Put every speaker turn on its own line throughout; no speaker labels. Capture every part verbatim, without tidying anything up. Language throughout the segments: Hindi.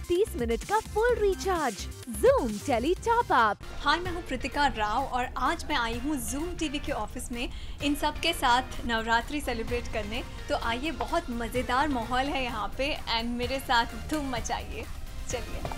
तीस मिनट का full recharge. Zoom tele top up.
Hi, मैं हूँ प्रीतिका राव और आज मैं आई हूँ Zoom टीवी के ऑफिस में इन सब के साथ नवरात्रि सेलिब्रेट करने। तो आइए, बहुत मज़ेदार माहौल है यहाँ पे एंड मेरे साथ धूम मचाइए। चलिए।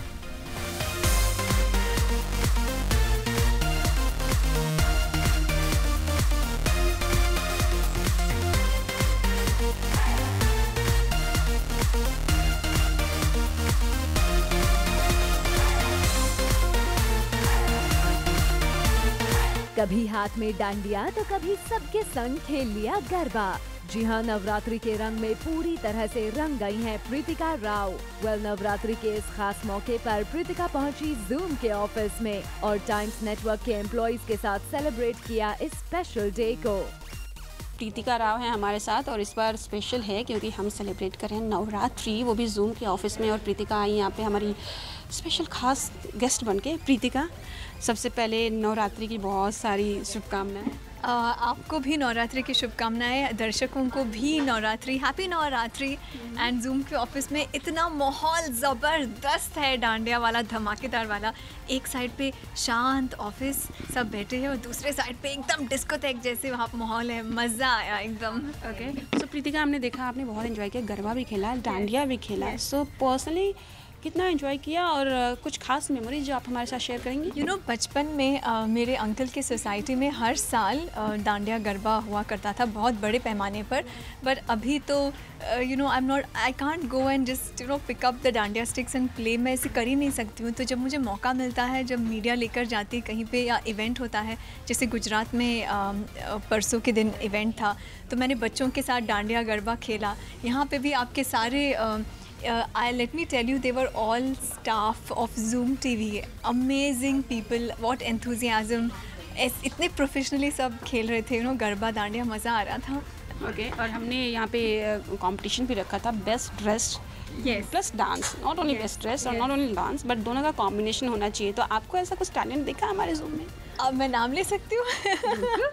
कभी हाथ में डांडिया तो कभी सबके संग खेल लिया गरबा। जी हाँ, नवरात्रि के रंग में पूरी तरह से रंग गई हैं प्रीतिका राव। वेल, नवरात्रि के इस खास मौके पर प्रीतिका पहुंची Zoom के ऑफिस में और टाइम्स नेटवर्क के एम्प्लॉइज के साथ सेलिब्रेट किया इस स्पेशल डे को।
प्रीतिका राव हैं हमारे साथ और इस बार स्पेशल है क्योंकि हम सेलिब्रेट कर रहे हैं नवरात्रि, वो भी Zoom के ऑफिस में। और प्रीतिका आई यहाँ पे हमारी स्पेशल खास गेस्ट बन के। प्रीतिका, सबसे पहले नवरात्रि की बहुत सारी शुभकामनाएं।
आपको भी नवरात्रि की शुभकामनाएं, दर्शकों को भी Navratri, happy Navratri. And Zoom के ऑफिस में इतना माहौल ज़बरदस्त है, डांडिया वाला, धमाकेदार वाला। एक साइड पे शांत ऑफिस सब बैठे हैं और दूसरे साइड पे एकदम डिस्कोथेक जैसे वहाँ माहौल है। मज़ा आया एकदम।
ओके, सो प्रीतिका, हमने देखा आपने बहुत एंजॉय किया, गरबा भी खेला, डांडिया भी खेला। सो पर्सनली कितना एंजॉय किया और कुछ खास मेमोरीज जो आप हमारे साथ शेयर करेंगी?
यू नो, बचपन में uh, मेरे अंकल के सोसाइटी में हर साल uh, डांडिया गरबा हुआ करता था, बहुत बड़े पैमाने पर। बट अभी तो you know I am not I can't go and just you know pick up the dandiya sticks and play. मैं ऐसे कर ही नहीं सकती हूँ। तो जब मुझे मौका मिलता है, जब मीडिया लेकर जाती है कहीं पे या इवेंट होता है, जैसे गुजरात में uh, परसों के दिन इवेंट था, तो मैंने बच्चों के साथ डांडिया गरबा खेला। यहाँ पे भी आपके सारे uh, Uh, I let me tell you, they were all staff of Zoom T V. Amazing people, what enthusiasm. ऐस इतने प्रोफेशनली सब खेल रहे थे, यू नो, गरबा डांडिया, मज़ा आ रहा था।
ओके okay, और हमने यहाँ पे कंपटीशन भी रखा था, best dressed plus dance. Not only best dress और नॉट ओनली डांस, बट दोनों का कॉम्बिनेशन होना चाहिए। तो आपको ऐसा कुछ टैलेंट दिखा हमारे Zoom में?
अब मैं नाम ले सकती हूँ?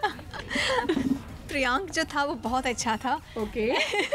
प्रियांक जो था वो बहुत अच्छा था।
ओके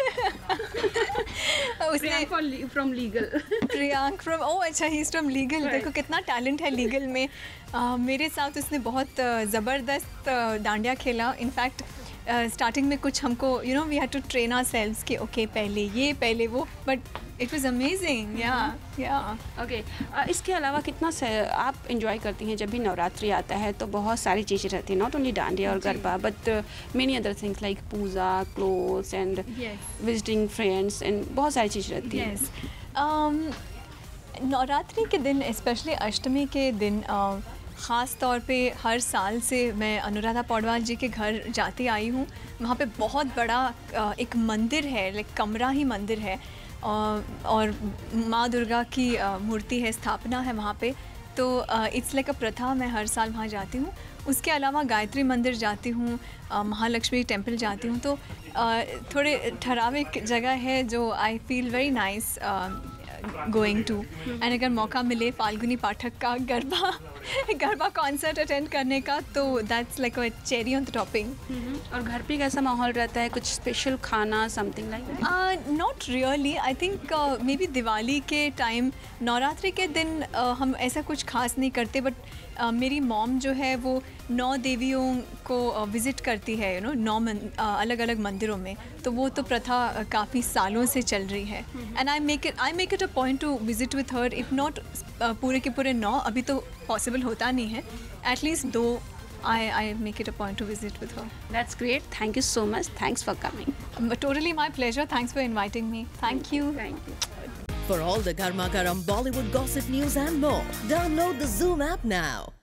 उसने
फ्रॉम लीगल।
प्रियांक फ्रॉम ओ अच्छा, ही इज फ्रॉम लीगल। देखो कितना टैलेंट है लीगल में। uh, मेरे साथ उसने बहुत ज़बरदस्त डांडिया खेला। इनफैक्ट स्टार्टिंग में कुछ हमको you know we had to train our ourselves okay पहले ये पहले वो, बट इट वाज अमेजिंग। या या
ओके, इसके अलावा कितना आप इंजॉय करती हैं जब भी नवरात्रि आता है? तो बहुत सारी चीज़ें रहती हैं, नॉट ओनली डांडिया और garba, but many other things like puja, clothes and visiting friends and बहुत सारी चीज़ें रहती हैं।
yes. um, नवरात्रि के दिन, स्पेशली अष्टमी के दिन, uh, ख़ास तौर पे हर साल से मैं अनुराधा पौडवाल जी के घर जाती आई हूँ। वहाँ पे बहुत बड़ा एक मंदिर है, लाइक कमरा ही मंदिर है, और माँ दुर्गा की मूर्ति है, स्थापना है वहाँ पे। तो इट्स लाइक अ प्रथा, मैं हर साल वहाँ जाती हूँ। उसके अलावा गायत्री मंदिर जाती हूँ, महालक्ष्मी टेम्पल जाती हूँ। तो थोड़े ठहराविक जगह है जो I feel very nice going to. And अगर मौका मिले फाल्गुनी पाठक का गरबा गरबा कॉन्सर्ट अटेंड करने का, तो that's like a cherry on the topping.
और घर पे कैसा माहौल रहता है? कुछ स्पेशल खाना, something like?
Not really. I think maybe Diwali के टाइम, नवरात्रि के दिन uh, हम ऐसा कुछ खास नहीं करते, बट uh, मेरी मॉम जो है वो नौ देवियों को विज़िट uh, करती है, यू नो, नौ मन, uh, अलग अलग मंदिरों में। तो वो तो प्रथा uh, काफ़ी सालों से चल रही है। And I make it I make it a point to visit with her, if not पूरे के पूरे नौ, अभी तो पॉसिबल होता नहीं है, एटलीस्ट दो I I make it a point to visit with her.
That's great. Thank you so much. Thanks for coming.
Um, totally my pleasure. Thanks for inviting me. Thank you.
Thank you.
For all the Garma Garam Bollywood gossip news and more, download the Zoom app now.